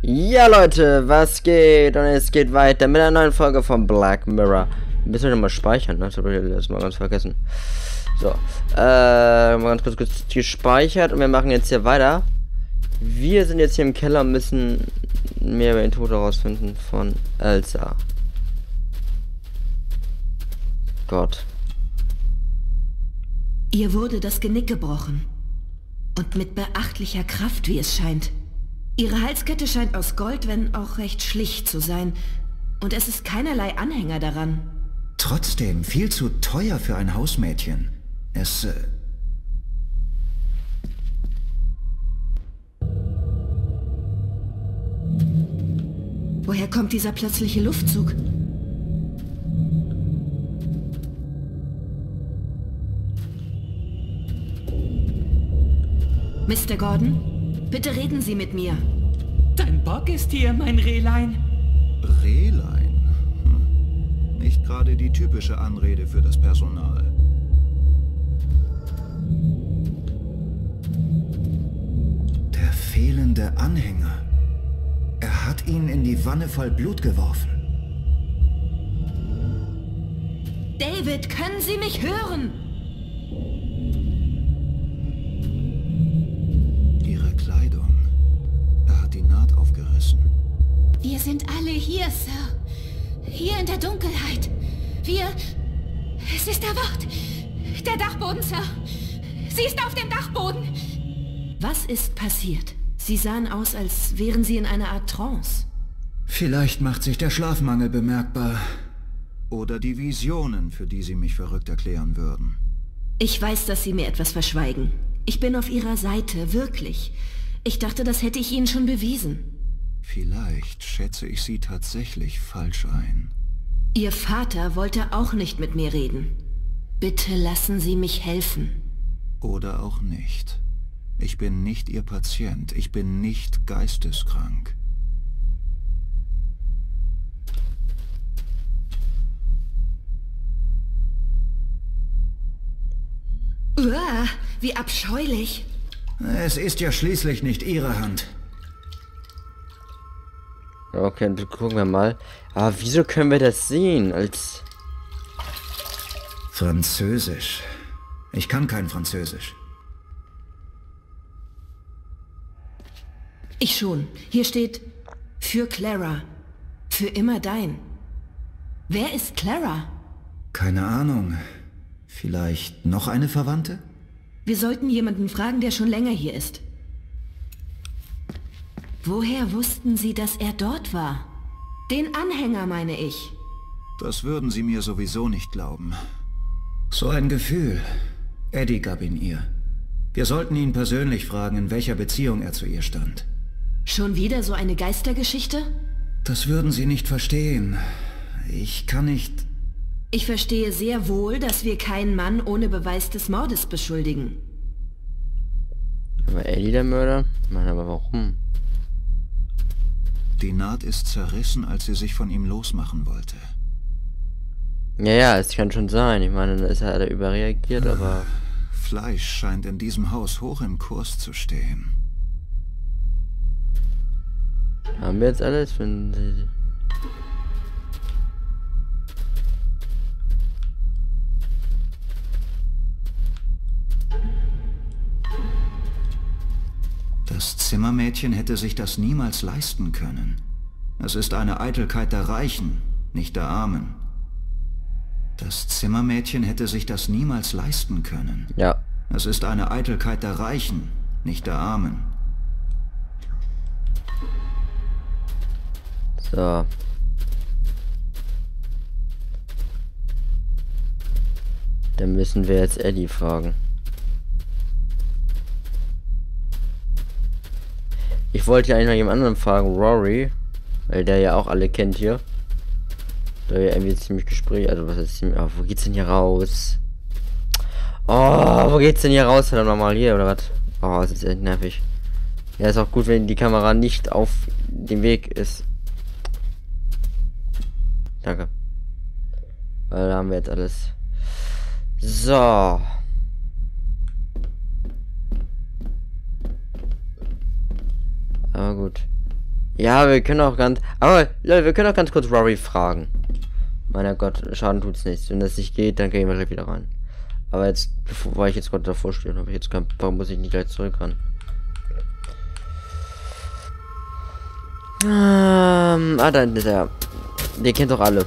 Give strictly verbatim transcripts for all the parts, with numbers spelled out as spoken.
Ja Leute, was geht? Und es geht weiter mit einer neuen Folge von Black Mirror. Müssen wir nochmal speichern, ne? Das habe ich das mal ganz vergessen. So, äh, mal ganz kurz, kurz gespeichert und wir machen jetzt hier weiter. Wir sind jetzt hier im Keller und müssen mehr über den Tod herausfinden von Elsa. Gott. Ihr wurde das Genick gebrochen. Und mit beachtlicher Kraft, wie es scheint. Ihre Halskette scheint aus Gold, wenn auch recht schlicht zu sein. Und es ist keinerlei Anhänger daran. Trotzdem viel zu teuer für ein Hausmädchen. Es... Äh Woher kommt dieser plötzliche Luftzug? Mister Gordon, bitte reden Sie mit mir. Dein Bock ist hier, mein Rehlein. Rehlein? Hm. Nicht gerade die typische Anrede für das Personal. Der fehlende Anhänger. Er hat ihn in die Wanne voll Blut geworfen. David, können Sie mich hören? Ihre Kleidung. Er hat die Naht aufgerissen. Wir sind alle hier, Sir. Hier in der Dunkelheit. Wir... Es ist erwacht. Der Dachboden, Sir. Sie ist auf dem Dachboden. Was ist passiert? Sie sahen aus, als wären Sie in einer Art Trance. Vielleicht macht sich der Schlafmangel bemerkbar. Oder die Visionen, für die Sie mich verrückt erklären würden. Ich weiß, dass Sie mir etwas verschweigen. Ich bin auf Ihrer Seite, wirklich. Ich dachte, das hätte ich Ihnen schon bewiesen. Vielleicht schätze ich Sie tatsächlich falsch ein. Ihr Vater wollte auch nicht mit mir reden. Bitte lassen Sie mich helfen. Oder auch nicht. Ich bin nicht Ihr Patient. Ich bin nicht geisteskrank. Uah, wie abscheulich. Es ist ja schließlich nicht Ihre Hand. Okay, dann gucken wir mal. Aber wieso können wir das sehen? Als... Französisch. Ich kann kein Französisch. Ich schon. Hier steht, für Clara. Für immer dein. Wer ist Clara? Keine Ahnung. Vielleicht noch eine Verwandte? Wir sollten jemanden fragen, der schon länger hier ist. Woher wussten Sie, dass er dort war? Den Anhänger, meine ich. Das würden Sie mir sowieso nicht glauben. So ein Gefühl. Eddie gab ihn ihr. Wir sollten ihn persönlich fragen, in welcher Beziehung er zu ihr stand. Schon wieder so eine Geistergeschichte? Das würden Sie nicht verstehen. Ich kann nicht... Ich verstehe sehr wohl, dass wir keinen Mann ohne Beweis des Mordes beschuldigen. War Eddie der Mörder? Mann, aber warum? Die Naht ist zerrissen, als sie sich von ihm losmachen wollte. Ja, ja, es kann schon sein. Ich meine, da ist er da überreagiert, aber... Fleisch scheint in diesem Haus hoch im Kurs zu stehen. Haben wir jetzt alles? Wenn sie... Das Zimmermädchen hätte sich das niemals leisten können. Es ist eine Eitelkeit der Reichen, nicht der Armen. Das Zimmermädchen hätte sich das niemals leisten können. Ja. Es ist eine Eitelkeit der Reichen, nicht der Armen. So. Dann müssen wir jetzt Eddie fragen. Ich wollte ja eigentlich noch jemand anderen fragen, Rory, weil der ja auch alle kennt hier. Da ja irgendwie ziemlich Gespräch, also was ist ziemlich, oh, wo geht's denn hier raus? Oh, wo geht's denn hier raus? Verdammt nochmal hier, oder was? Oh, das ist echt nervig. Ja, ist auch gut, wenn die Kamera nicht auf dem Weg ist. Danke. Weil da haben wir jetzt alles. So. Aber gut. Ja, wir können auch ganz... Aber, Leute, wir können auch ganz kurz Rory fragen. Meiner Gott, Schaden tut's nicht. Wenn das nicht geht, dann gehen wir gleich wieder rein. Aber jetzt, bevor weil ich jetzt gerade davor stehe, habe ich jetzt kein... Warum muss ich nicht gleich zurück ran? Ähm, ah, da ist er. Der kennt doch alle.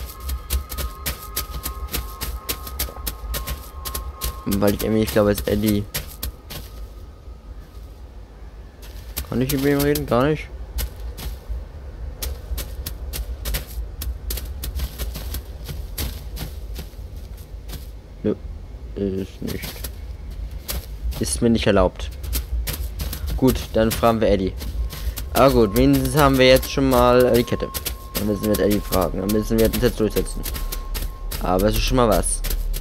Weil ich irgendwie, ich glaube, es ist Eddie. Kann ich über ihn reden? Gar nicht. Nö. Ist nicht. Ist mir nicht erlaubt. Gut, dann fragen wir Eddie. Aber gut, wenigstens haben wir jetzt schon mal die Kette. Dann müssen wir jetzt Eddie fragen. Dann müssen wir uns jetzt durchsetzen. Aber es ist schon mal was.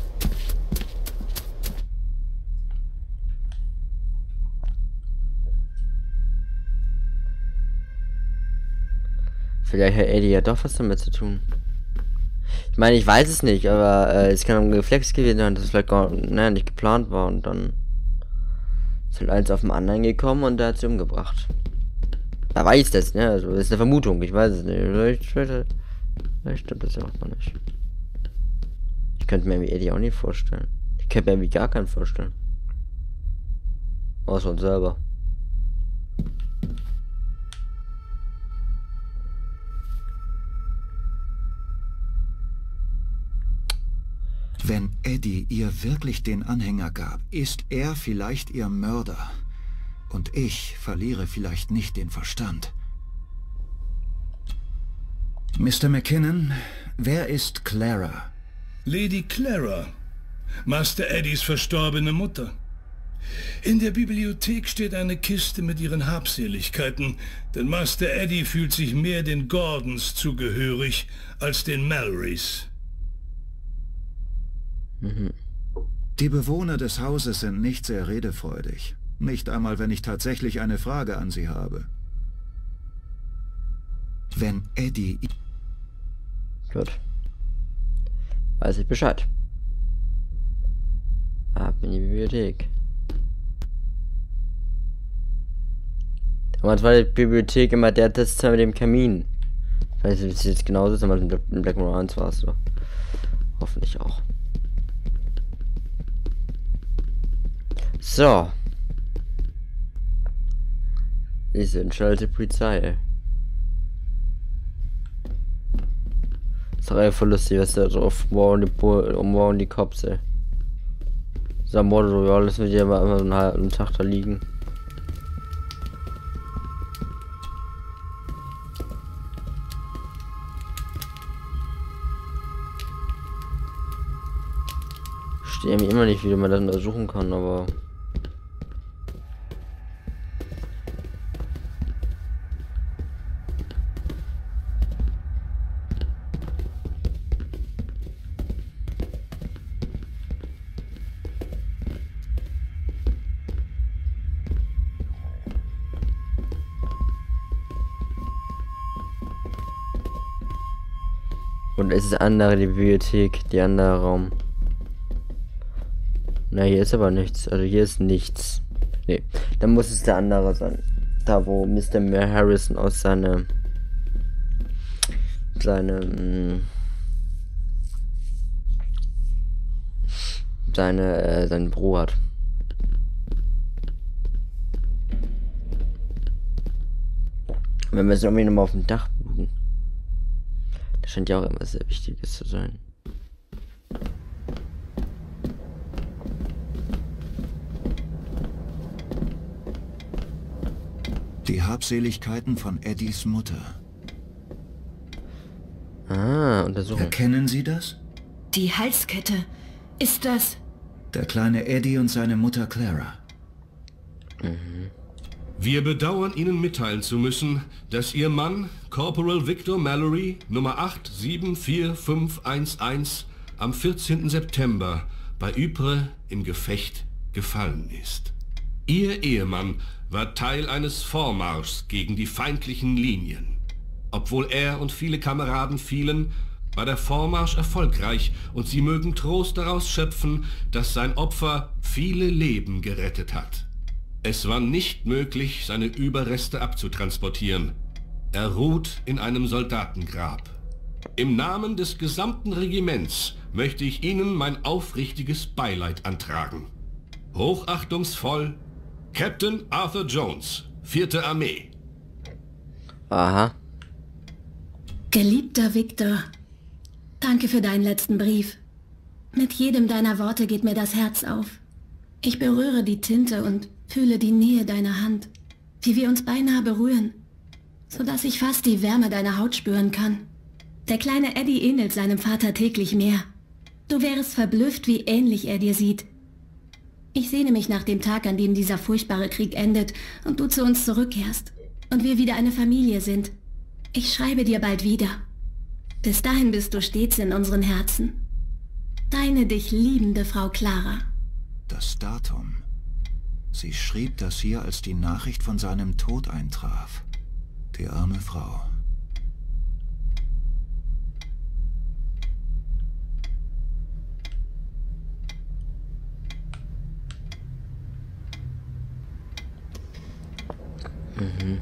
Vielleicht hat Eddie ja doch was damit zu tun. Ich meine, ich weiß es nicht, aber äh, es kann ein Reflex gewesen sein, dass es vielleicht gar naja, nicht geplant war und dann ist halt eins auf dem anderen gekommen und der hat sie umgebracht. Er weiß das, ne? Also, das ist eine Vermutung, ich weiß es nicht. Vielleicht, vielleicht, vielleicht stimmt das ja auch mal nicht. Ich könnte mir irgendwie Eddie auch nicht vorstellen. Ich könnte mir irgendwie gar keinen vorstellen. Außer uns selber. Wenn Eddie ihr wirklich den Anhänger gab, ist er vielleicht ihr Mörder. Und ich verliere vielleicht nicht den Verstand. Mister McKinnon, wer ist Clara? Lady Clara, Master Eddies verstorbene Mutter. In der Bibliothek steht eine Kiste mit ihren Habseligkeiten, denn Master Eddie fühlt sich mehr den Gordons zugehörig als den Malorys. Mhm. Die Bewohner des Hauses sind nicht sehr redefreudig. Nicht einmal, wenn ich tatsächlich eine Frage an sie habe. Wenn Eddie... Gut. Weiß ich Bescheid. Ab in die Bibliothek. Damals war die Bibliothek immer der Testzimmer mit dem Kamin. Ich weiß nicht, ob es jetzt genauso ist, aber in Blackmore eins war es so. Hoffentlich auch. So. Ich sind schalte Polizei. Ist doch einfach lustig, was da drauf morgen die morgen die Cops, ey. So Motto, ja, lassen wir die immer immer einen halben Tag da liegen. Ich verstehe mir immer nicht, wie man das untersuchen kann, aber und es ist andere die Bibliothek, die andere Raum. Na, hier ist aber nichts. Also hier ist nichts. Nee, dann muss es der andere sein. Da wo Mister Harrison aus seine seine seine äh, sein Büro hat. Wenn wir es irgendwie nochmal auf dem Dach buchen. Das scheint ja auch immer sehr Wichtiges zu sein. Die Habseligkeiten von Eddies Mutter. Ah, Untersuchung. Erkennen Sie das? Die Halskette. Ist das... Der kleine Eddie und seine Mutter Clara. Mhm. Wir bedauern Ihnen mitteilen zu müssen, dass Ihr Mann, Corporal Victor Mallory, Nummer acht sieben vier fünf eins eins, am vierzehnten September bei Ypres im Gefecht gefallen ist. Ihr Ehemann war Teil eines Vormarschs gegen die feindlichen Linien. Obwohl er und viele Kameraden fielen, war der Vormarsch erfolgreich und Sie mögen Trost daraus schöpfen, dass sein Opfer viele Leben gerettet hat. Es war nicht möglich, seine Überreste abzutransportieren. Er ruht in einem Soldatengrab. Im Namen des gesamten Regiments möchte ich Ihnen mein aufrichtiges Beileid antragen. Hochachtungsvoll, Captain Arthur Jones, vierte Armee. Aha. Geliebter Victor, danke für deinen letzten Brief. Mit jedem deiner Worte geht mir das Herz auf. Ich berühre die Tinte und fühle die Nähe deiner Hand, wie wir uns beinahe berühren, sodass ich fast die Wärme deiner Haut spüren kann. Der kleine Eddie ähnelt seinem Vater täglich mehr. Du wärest verblüfft, wie ähnlich er dir sieht. Ich sehne mich nach dem Tag, an dem dieser furchtbare Krieg endet und du zu uns zurückkehrst und wir wieder eine Familie sind. Ich schreibe dir bald wieder. Bis dahin bist du stets in unseren Herzen. Deine dich liebende Frau Clara. Das Datum. Sie schrieb das hier, als die Nachricht von seinem Tod eintraf. Die arme Frau. Mhm.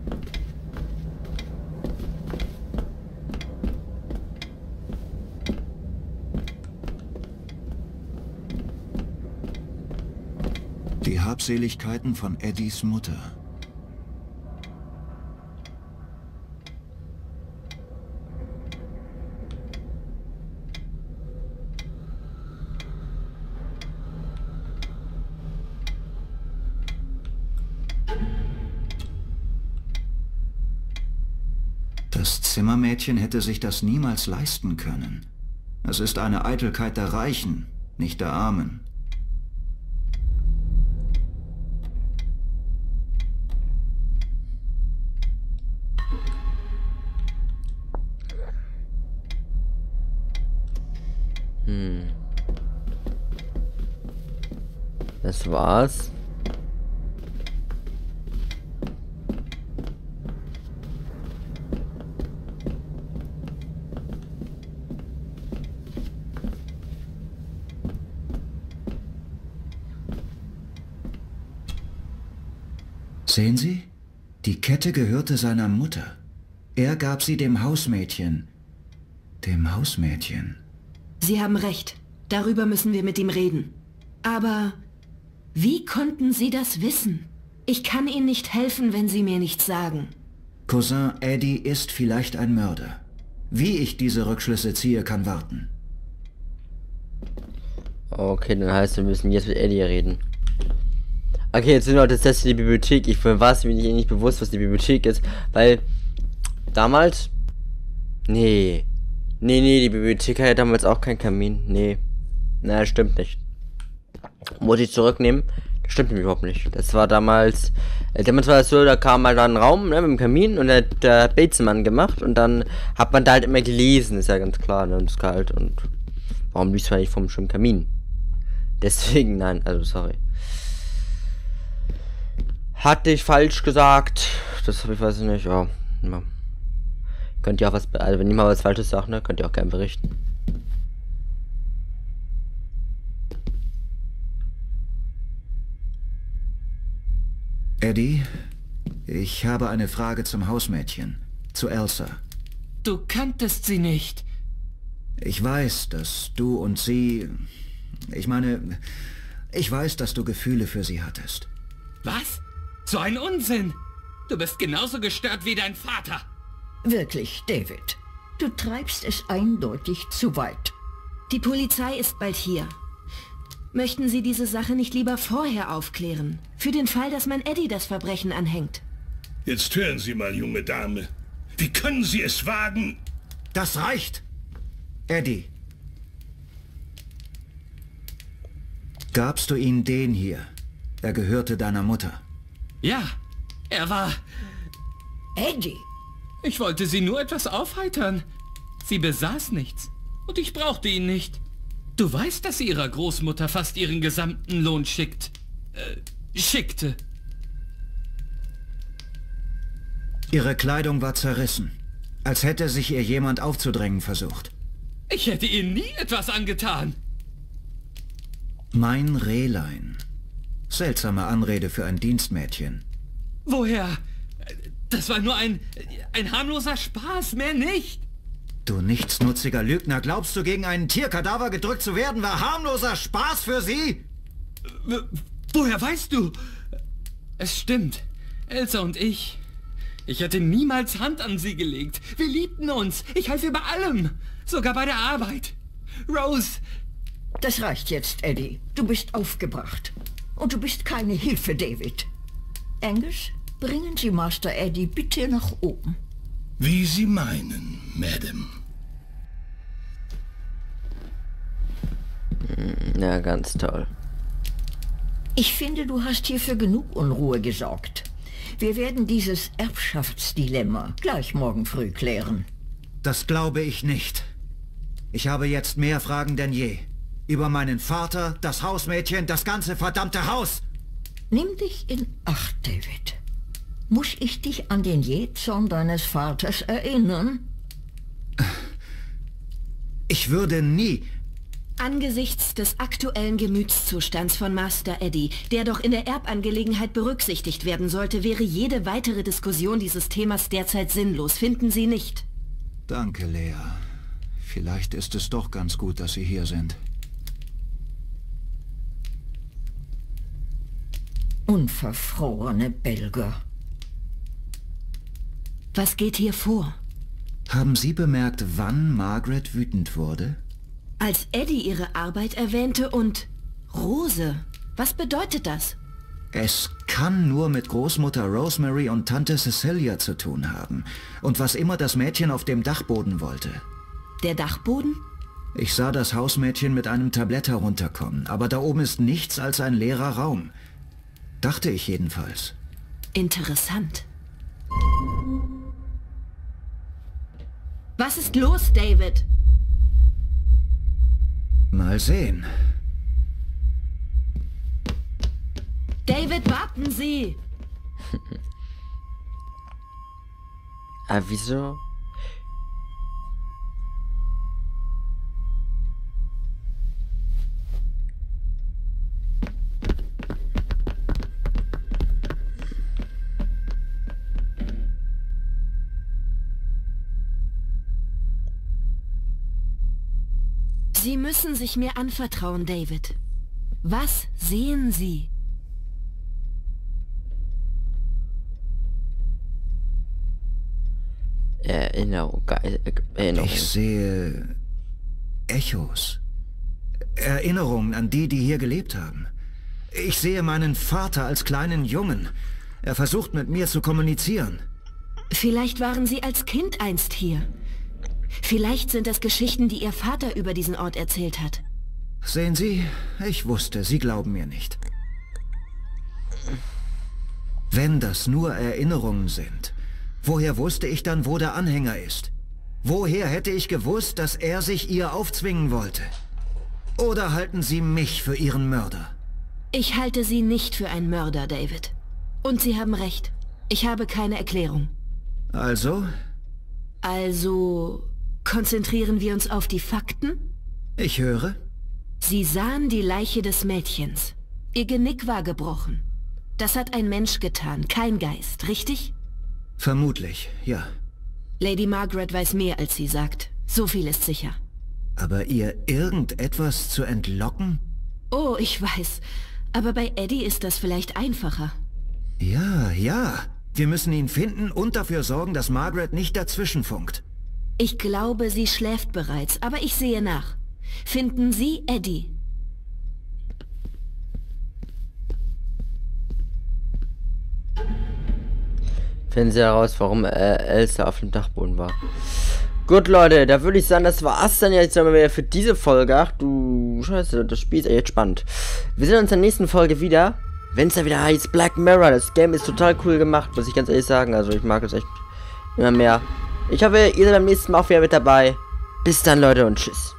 Die Habseligkeiten von Eddies Mutter. Das Zimmermädchen hätte sich das niemals leisten können. Es ist eine Eitelkeit der Reichen, nicht der Armen. Hm. Das war's. Sehen Sie? Die Kette gehörte seiner Mutter. Er gab sie dem Hausmädchen. Dem Hausmädchen. Sie haben recht. Darüber müssen wir mit ihm reden. Aber wie konnten Sie das wissen? Ich kann Ihnen nicht helfen, wenn Sie mir nichts sagen. Cousin Eddie ist vielleicht ein Mörder. Wie ich diese Rückschlüsse ziehe, kann warten. Okay, dann heißt, wir müssen jetzt mit Eddie reden. Okay, jetzt sind wir tatsächlich in die Bibliothek. Ich war es mir nicht, nicht bewusst, was die Bibliothek ist, weil damals... Nee. Nee, nee, die Bibliothek hatte damals auch keinen Kamin. Nee. Na, stimmt nicht. Muss ich zurücknehmen? Das stimmt nämlich überhaupt nicht. Das war damals... Äh, damals war es so, da kam mal da ein Raum, ne, mit dem Kamin und der hat der Batesmann gemacht und dann hat man da halt immer gelesen, ist ja ganz klar, ne, und es ist kalt und... Warum liest man nicht vom schönen Kamin? Deswegen, nein, also sorry. Hatte ich falsch gesagt? Das habe ich weiß ich nicht. Ja, ja. Könnt ihr auch was, also wenn ich mal was Falsches sage, ne, könnt ihr auch gerne berichten. Eddie, ich habe eine Frage zum Hausmädchen, zu Elsa. Du kanntest sie nicht. Ich weiß, dass du und sie... Ich meine, ich weiß, dass du Gefühle für sie hattest. Was? So ein Unsinn! Du bist genauso gestört wie dein Vater. Wirklich, David. Du treibst es eindeutig zu weit. Die Polizei ist bald hier. Möchten Sie diese Sache nicht lieber vorher aufklären? Für den Fall, dass man Eddie das Verbrechen anhängt. Jetzt hören Sie mal, junge Dame. Wie können Sie es wagen? Das reicht! Eddie. Gabst du ihm den hier? Er gehörte deiner Mutter. Ja, er war... Eddie! Ich wollte sie nur etwas aufheitern. Sie besaß nichts. Und ich brauchte ihn nicht. Du weißt, dass sie ihrer Großmutter fast ihren gesamten Lohn schickt. Äh, schickte. Ihre Kleidung war zerrissen. Als hätte sich ihr jemand aufzudrängen versucht. Ich hätte ihr nie etwas angetan. Mein Rehlein. Seltsame Anrede für ein Dienstmädchen. Woher? Das war nur ein, ein harmloser Spaß, mehr nicht. Du nichtsnutziger Lügner, glaubst du, gegen einen Tierkadaver gedrückt zu werden, war harmloser Spaß für Sie? W woher weißt du? Es stimmt. Elsa und ich. Ich hätte niemals Hand an sie gelegt. Wir liebten uns. Ich half ihr bei allem. Sogar bei der Arbeit. Rose. Das reicht jetzt, Eddie. Du bist aufgebracht. Und du bist keine Hilfe, David. Angus, bringen Sie Master Eddie bitte nach oben. Wie Sie meinen, Madame. Ja, ganz toll. Ich finde, du hast hier für genug Unruhe gesorgt. Wir werden dieses Erbschaftsdilemma gleich morgen früh klären. Das glaube ich nicht. Ich habe jetzt mehr Fragen denn je. Über meinen Vater, das Hausmädchen, das ganze verdammte Haus. Nimm dich in Acht, David. Muss ich dich an den Jähzorn deines Vaters erinnern? Ich würde nie... Angesichts des aktuellen Gemütszustands von Master Eddie, der doch in der Erbangelegenheit berücksichtigt werden sollte, wäre jede weitere Diskussion dieses Themas derzeit sinnlos, finden Sie nicht? Danke, Lea. Vielleicht ist es doch ganz gut, dass Sie hier sind. Unverfrorene Belger. Was geht hier vor? Haben Sie bemerkt, wann Margaret wütend wurde? Als Eddie ihre Arbeit erwähnte und... Rose. Was bedeutet das? Es kann nur mit Großmutter Rosemary und Tante Cecilia zu tun haben. Und was immer das Mädchen auf dem Dachboden wollte. Der Dachboden? Ich sah das Hausmädchen mit einem Tablett herunterkommen, aber da oben ist nichts als ein leerer Raum. Dachte ich jedenfalls. Interessant. Was ist los, David? Mal sehen. David, warten Sie! Ah, wieso? Sie müssen sich mir anvertrauen, David. Was sehen Sie? Erinnerung, Erinnerung. Ich sehe... Echos. Erinnerungen an die, die hier gelebt haben. Ich sehe meinen Vater als kleinen Jungen. Er versucht mit mir zu kommunizieren. Vielleicht waren Sie als Kind einst hier. Vielleicht sind es Geschichten, die Ihr Vater über diesen Ort erzählt hat. Sehen Sie, ich wusste, Sie glauben mir nicht. Wenn das nur Erinnerungen sind, woher wusste ich dann, wo der Anhänger ist? Woher hätte ich gewusst, dass er sich ihr aufzwingen wollte? Oder halten Sie mich für Ihren Mörder? Ich halte Sie nicht für einen Mörder, David. Und Sie haben recht. Ich habe keine Erklärung. Also? Also... konzentrieren wir uns auf die Fakten? Ich höre. Sie sahen die Leiche des Mädchens. Ihr Genick war gebrochen. Das hat ein Mensch getan, kein Geist, richtig? Vermutlich, ja. Lady Margaret weiß mehr, als sie sagt. So viel ist sicher. Aber ihr irgendetwas zu entlocken? Oh, ich weiß. Aber bei Eddie ist das vielleicht einfacher. Ja, ja. Wir müssen ihn finden und dafür sorgen, dass Margaret nicht dazwischenfunkt. Ich glaube, sie schläft bereits, aber ich sehe nach. Finden Sie Eddie? Finden Sie heraus, warum äh, Elsa auf dem Dachboden war. Gut, Leute, da würde ich sagen, das war's dann jetzt mal wieder für diese Folge. Ach du Scheiße, das Spiel ist ja jetzt spannend. Wir sehen uns in der nächsten Folge wieder, wenn es da wieder heißt Black Mirror. Das Game ist total cool gemacht, muss ich ganz ehrlich sagen. Also ich mag es echt immer mehr. Ich hoffe, ihr seid beim nächsten Mal auch wieder mit dabei. Bis dann, Leute, und tschüss.